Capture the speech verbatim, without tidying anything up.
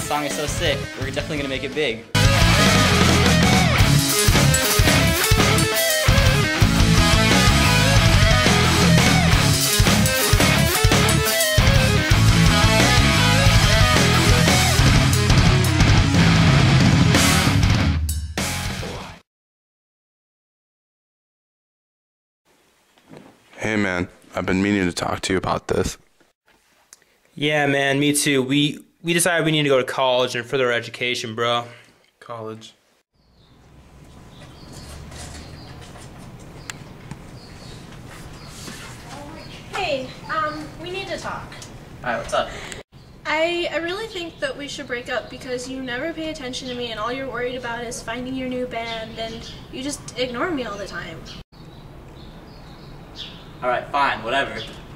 song is so sick, we're definitely gonna make it big. Hey man, I've been meaning to talk to you about this. Yeah, man, me too. We we decided we need to go to college and further our education, bro. College. Hey, um, we need to talk. Alright, what's up? I, I really think that we should break up because you never pay attention to me and all you're worried about is finding your new band and you just ignore me all the time. Alright, fine, whatever.